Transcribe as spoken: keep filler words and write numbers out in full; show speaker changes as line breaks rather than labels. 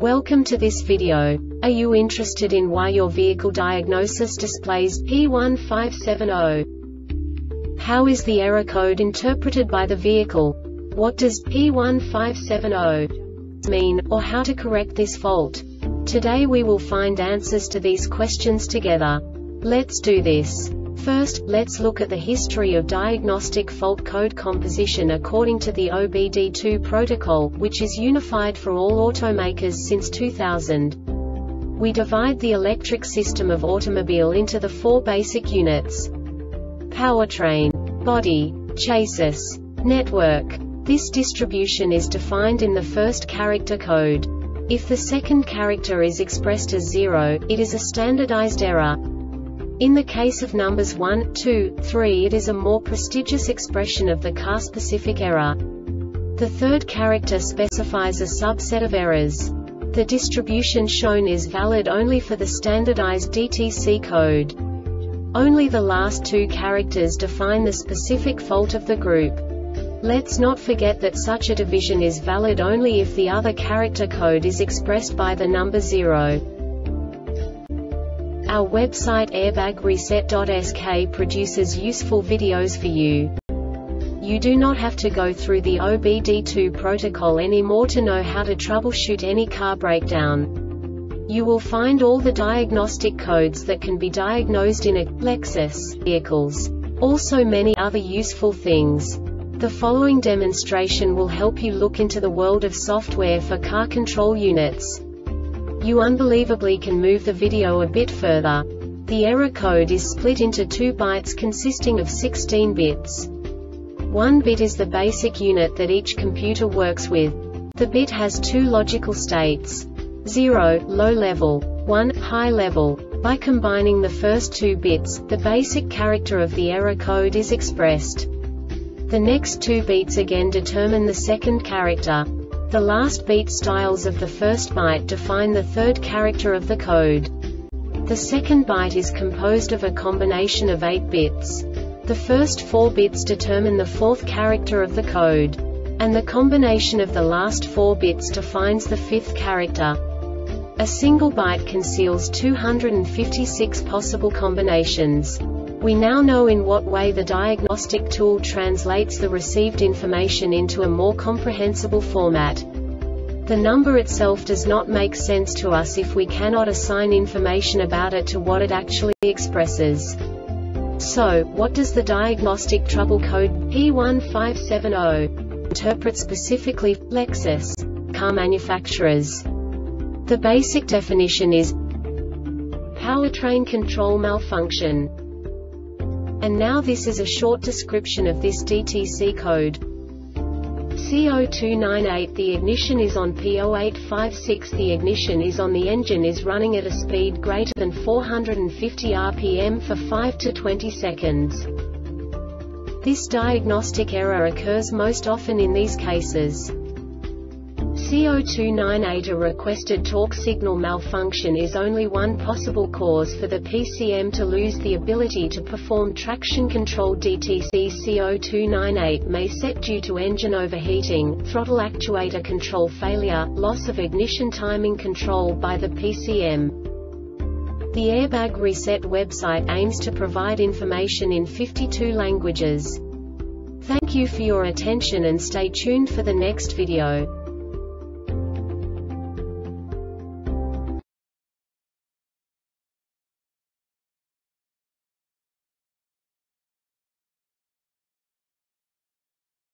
Welcome to this video. Are you interested in why your vehicle diagnosis displays P one five seven zero? How is the error code interpreted by the vehicle? What does P one five seven zero mean, or how to correct this fault? Today we will find answers to these questions together. Let's do this. First, let's look at the history of diagnostic fault code composition according to the O B D two protocol, which is unified for all automakers since two thousand. We divide the electric system of automobile into the four basic units: powertrain, body, chassis, network. This distribution is defined in the first character code. If the second character is expressed as zero, it is a standardized error. In the case of numbers one, two, three, it is a more prestigious expression of the car-specific error. The third character specifies a subset of errors. The distribution shown is valid only for the standardized D T C code. Only the last two characters define the specific fault of the group. Let's not forget that such a division is valid only if the other character code is expressed by the number zero. Our website airbag reset dot S K produces useful videos for you. You do not have to go through the O B D two protocol anymore to know how to troubleshoot any car breakdown. You will find all the diagnostic codes that can be diagnosed in a Lexus vehicles. Also many other useful things. The following demonstration will help you look into the world of software for car control units. You unbelievably can move the video a bit further. The error code is split into two bytes consisting of sixteen bits. One bit is the basic unit that each computer works with. The bit has two logical states: zero, low level, one, high level. By combining the first two bits, the basic character of the error code is expressed. The next two beats again determine the second character. The last beat styles of the first byte define the third character of the code. The second byte is composed of a combination of eight bits. The first four bits determine the fourth character of the code. And the combination of the last four bits defines the fifth character. A single byte conceals two hundred fifty-six possible combinations. We now know in what way the diagnostic tool translates the received information into a more comprehensible format. The number itself does not make sense to us if we cannot assign information about it to what it actually expresses. So, what does the diagnostic trouble code P one five seven zero interpret specifically for Lexus car manufacturers? The basic definition is powertrain control malfunction. And now this is a short description of this D T C code. C zero two nine eight The ignition is on. P zero eight five six The ignition is on. The engine is running at a speed greater than four hundred fifty R P M for five to twenty seconds. This diagnostic error occurs most often in these cases. C zero two nine eight A requested torque signal malfunction is only one possible cause for the P C M to lose the ability to perform traction control. D T C C zero two nine eight may set due to engine overheating, throttle actuator control failure, loss of ignition timing control by the P C M. The Airbag Reset website aims to provide information in fifty-two languages. Thank you for your attention and stay tuned for the next video.